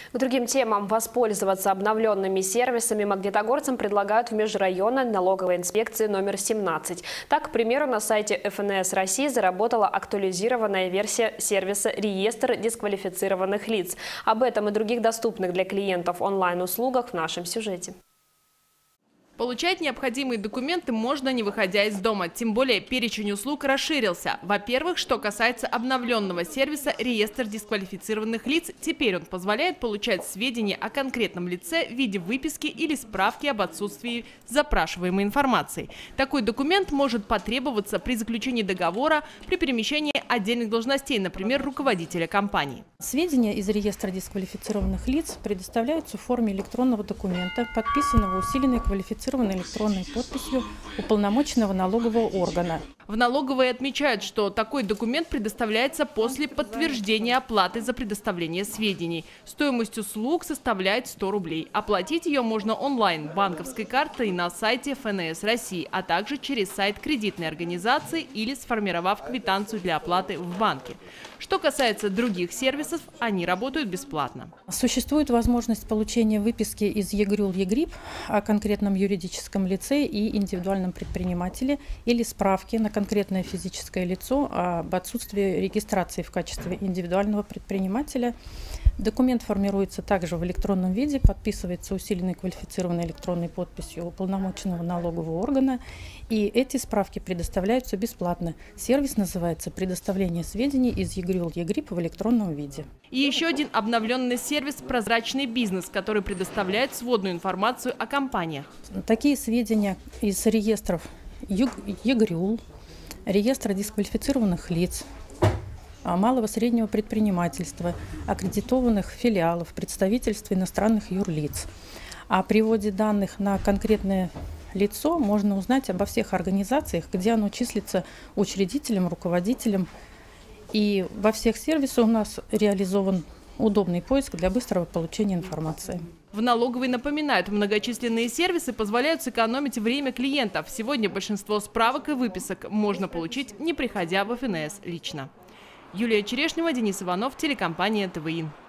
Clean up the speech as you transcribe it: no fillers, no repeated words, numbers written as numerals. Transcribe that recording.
К другим темам. Воспользоваться обновленными сервисами магнитогорцам предлагают в межрайонной налоговой инспекции номер 17. Так, к примеру, на сайте ФНС России заработала актуализированная версия сервиса «Реестр дисквалифицированных лиц». Об этом и других доступных для клиентов онлайн-услугах в нашем сюжете. Получать необходимые документы можно, не выходя из дома. Тем более перечень услуг расширился. Во-первых, что касается обновленного сервиса «Реестр дисквалифицированных лиц», теперь он позволяет получать сведения о конкретном лице в виде выписки или справки об отсутствии запрашиваемой информации. Такой документ может потребоваться при заключении договора, при перемещении отдельных должностей, например, руководителя компании. Сведения из реестра дисквалифицированных лиц предоставляются в форме электронного документа, подписанного усиленной квалифицированной электронной подписью уполномоченного налогового органа. В налоговой отмечают, что такой документ предоставляется после подтверждения оплаты за предоставление сведений. Стоимость услуг составляет 100 рублей. Оплатить ее можно онлайн, банковской картой на сайте ФНС России, а также через сайт кредитной организации или сформировав квитанцию для оплаты в банке. Что касается других сервисов, они работают бесплатно. Существует возможность получения выписки из ЕГРЮЛ-ЕГРИП о конкретном юридическом лице и индивидуальном предпринимателе или справки на конкретное физическое лицо об отсутствии регистрации в качестве индивидуального предпринимателя. Документ формируется также в электронном виде, подписывается усиленной квалифицированной электронной подписью уполномоченного налогового органа, и эти справки предоставляются бесплатно. Сервис называется «Предоставление сведений из ЕГРЮЛ-ЕГРИП в электронном виде». И еще один обновленный сервис «Прозрачный бизнес», который предоставляет сводную информацию о компаниях. Такие сведения из реестров ЕГРЮЛ, реестра дисквалифицированных лиц, малого и среднего предпринимательства, аккредитованных филиалов, представительств иностранных юрлиц. О приводе данных на конкретное лицо можно узнать обо всех организациях, где оно числится учредителем, руководителем. И во всех сервисах у нас реализован удобный поиск для быстрого получения информации. В налоговой напоминают, многочисленные сервисы позволяют сэкономить время клиентов. Сегодня большинство справок и выписок можно получить, не приходя в ФНС лично. Юлия Черешнева, Денис Иванов, телекомпания ТВИ.